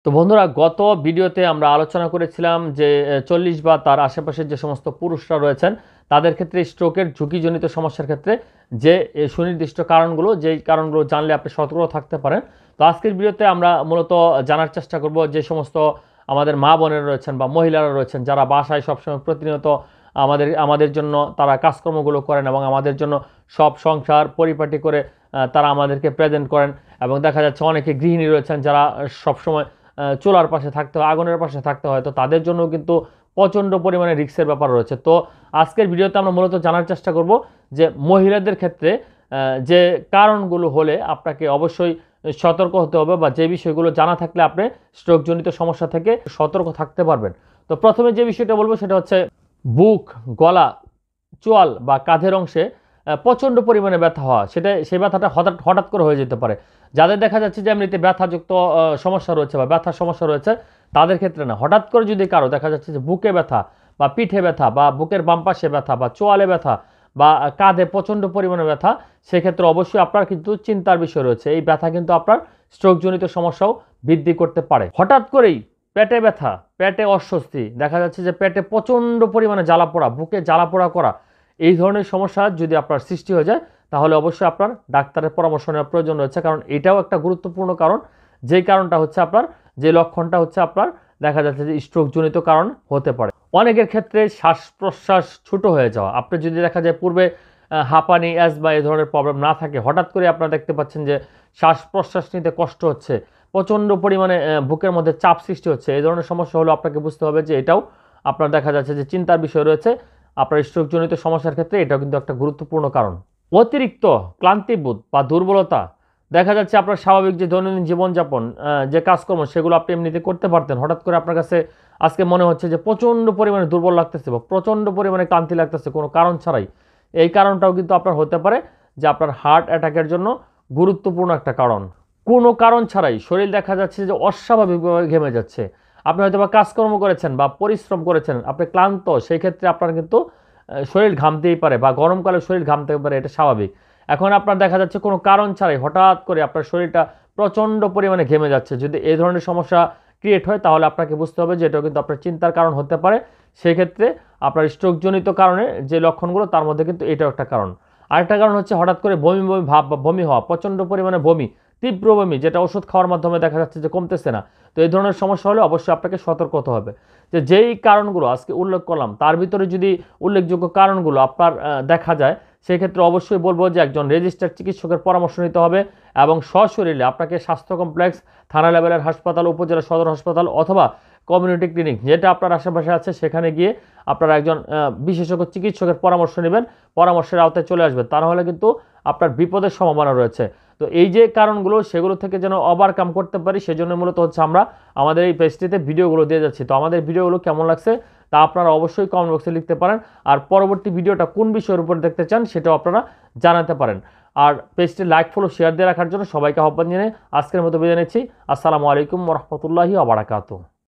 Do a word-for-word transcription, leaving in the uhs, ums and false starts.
তো বন্ধুরা, গত ভিডিওতে আমরা আলোচনা করেছিলাম যে চল্লিশ বা তার আশেপাশের যে সমস্ত পুরুষরা রয়েছেন তাদের ক্ষেত্রে স্ট্রোকের ঝুঁকিজনিত সমস্যার ক্ষেত্রে যে সুনির্দিষ্ট কারণগুলো, যেই কারণগুলো জানলে আপনি সতর্ক থাকতে পারেন। তো আজকের ভিডিওতে আমরা মূলত জানার চেষ্টা করব যে সমস্ত আমাদের মা বোনেরা রয়েছেন বা মহিলারা রয়েছেন যারা বাসায় সবসময় প্রতিনিয়ত আমাদের আমাদের জন্য তারা কাজকর্মগুলো করেন এবং আমাদের জন্য সব সংসার পরিপাটি করে তারা আমাদেরকে প্রেজেন্ট করেন। এবং দেখা যাচ্ছে অনেকে গৃহিণী রয়েছেন যারা সবসময় চুলার পাশে থাকতে হয়, আগুনের পাশে থাকতে হয়, তো তাদের জন্য কিন্তু প্রচণ্ড পরিমাণে রিস্কের ব্যাপার রয়েছে। তো আজকের ভিডিওতে আমরা মূলত জানার চেষ্টা করব যে মহিলাদের ক্ষেত্রে যে কারণগুলো হলে আপনাকে অবশ্যই সতর্ক হতে হবে বা যে বিষয়গুলো জানা থাকলে আপনি স্ট্রোকজনিত সমস্যা থেকে সতর্ক থাকতে পারবেন। তো প্রথমে যে বিষয়টা বলবো সেটা হচ্ছে বুক, গলা, চোয়াল বা কাঁধের অংশে প্রচণ্ড পরিমাণে ব্যথা হওয়া। সেটা সেই ব্যথাটা হঠাৎ হঠাৎ করে হয়ে যেতে পারে। যাদের দেখা যাচ্ছে যে এমনিতে ব্যথাযুক্ত সমস্যা রয়েছে বা ব্যথার সমস্যা রয়েছে তাদের ক্ষেত্রে না, হঠাৎ করে যদি কারো দেখা যাচ্ছে যে বুকে ব্যথা বা পিঠে ব্যথা বা বুকের বাম পাশে ব্যথা বা চোয়ালে ব্যথা বা কাঁধে প্রচণ্ড পরিমাণে ব্যথা, সেক্ষেত্রে অবশ্যই আপনার কিন্তু চিন্তার বিষয় রয়েছে। এই ব্যথা কিন্তু আপনার স্ট্রোকজনিত সমস্যাও বৃদ্ধি করতে পারে। হঠাৎ করেই পেটে ব্যথা, পেটে অস্বস্তি, দেখা যাচ্ছে যে পেটে প্রচণ্ড পরিমাণে জ্বালা পোড়া, বুকে জ্বালা পোড়া করা, এই ধরনের সমস্যা যদি আপনার সৃষ্টি হয়ে যায় তাহলে অবশ্যই আপনার ডাক্তারের পরামর্শ নেওয়ার প্রয়োজন রয়েছে। কারণ এটাও একটা গুরুত্বপূর্ণ কারণ, যেই কারণটা হচ্ছে আপনার যে লক্ষণটা হচ্ছে আপনার দেখা যাচ্ছে যে স্ট্রোকজনিত কারণ হতে পারে। অনেকের ক্ষেত্রে শ্বাস প্রশ্বাস ছোটো হয়ে যাওয়া, আপনি যদি দেখা যায় পূর্বে হাঁপানি, অ্যাজমা এই ধরনের প্রবলেম না থাকে, হঠাৎ করে আপনারা দেখতে পাচ্ছেন যে শ্বাস প্রশ্বাস নিতে কষ্ট হচ্ছে, প্রচণ্ড পরিমাণে বুকের মধ্যে চাপ সৃষ্টি হচ্ছে, এই ধরনের সমস্যা হলে আপনাকে বুঝতে হবে যে এটাও আপনার দেখা যাচ্ছে যে চিন্তার বিষয় রয়েছে। আপনার স্ট্রোকজনিত সমস্যার ক্ষেত্রে এটাও কিন্তু একটা গুরুত্বপূর্ণ কারণ। অতিরিক্ত ক্লান্তিবোধ বা দুর্বলতা, দেখা যাচ্ছে আপনার স্বাভাবিক যে দৈনন্দিন জীবনযাপন, যে কাজকর্ম সেগুলো আপনি এমনিতে করতে পারতেন, হঠাৎ করে আপনার কাছে আজকে মনে হচ্ছে যে প্রচণ্ড পরিমাণে দুর্বল লাগতেছে বা প্রচণ্ড পরিমাণে ক্লান্তি লাগতেছে কোনো কারণ ছাড়াই। এই কারণটাও কিন্তু আপনার হতে পারে যে আপনার হার্ট অ্যাটাকের জন্য গুরুত্বপূর্ণ একটা কারণ। কোনো কারণ ছাড়াই শরীর দেখা যাচ্ছে যে অস্বাভাবিকভাবে ঘেমে যাচ্ছে। আপনি হয়তো বা কাজকর্ম করেছেন বা পরিশ্রম করেছেন, আপনি ক্লান্ত, সেই ক্ষেত্রে আপনার কিন্তু শরীর ঘামতেই পারে বা গরমকালে শরীর ঘামতে পারে, এটা স্বাভাবিক। এখন আপনার দেখা যাচ্ছে কোনো কারণ ছাড়াই হঠাৎ করে আপনার শরীরটা প্রচণ্ড পরিমাণে ঘেমে যাচ্ছে। যদি এই ধরনের সমস্যা ক্রিয়েট হয় তাহলে আপনাকে বুঝতে হবে যে এটাও কিন্তু আপনার চিন্তার কারণ হতে পারে। সেক্ষেত্রে আপনার স্ট্রোকজনিত কারণে যে লক্ষণগুলো তার মধ্যে কিন্তু এটাও একটা কারণ। আরেকটা কারণ হচ্ছে হঠাৎ করে বমি বমি ভাব বা বমি হওয়া, প্রচণ্ড পরিমাণে বমি, তীব্র বমি, যেটা ওষুধ খাওয়ার মাধ্যমে দেখা যাচ্ছে যে কমতেছে না। তো এই ধরনের সমস্যা হলে অবশ্যই আপনাকে সতর্ক হতে হবে। যে যেই কারণগুলো আজকে উল্লেখ করলাম তার ভিতরে যদি উল্লেখযোগ্য কারণগুলো আপনার দেখা যায়, সেক্ষেত্রে অবশ্যই বলবো যে একজন রেজিস্টার্ড চিকিৎসকের পরামর্শ নিতে হবে এবং সশরীরে আপনাকে স্বাস্থ্য কমপ্লেক্স, থানা লেভেলের হাসপাতাল, উপজেলা সদর হাসপাতাল অথবা কমিউনিটি ক্লিনিক যেটা আপনার আশেপাশে আছে সেখানে গিয়ে আপনারা একজন বিশেষজ্ঞ চিকিৎসকের পরামর্শ নেবেন, পরামর্শের আওতায় চলে আসবেন। তা নাহলে কিন্তু আপনার বিপদের সম্ভাবনা রয়েছে। তো এই যে কারণগুলো সেগুলো থেকে যেন ওভারকাম করতে পারি সেজন্য মূলত হচ্ছে আমরা আমাদের এই পেজটিতে ভিডিওগুলো দিয়ে যাচ্ছি। তো আমাদের ভিডিওগুলো কেমন লাগছে তা আপনারা অবশ্যই কমেন্ট বক্সে লিখতে পারেন। আর পরবর্তী ভিডিওটা কোন বিষয়ের উপর দেখতে চান সেটাও আপনারা জানাতে পারেন। আর পেজটি লাইক, ফলো, শেয়ার দিয়ে রাখার জন্য সবাইকে আহ্বান জানিয়ে আজকের মতো বিদায় নিচ্ছি। আসসালামু আলাইকুম ওয়া রাহমাতুল্লাহি ওয়া বারাকাতুহু।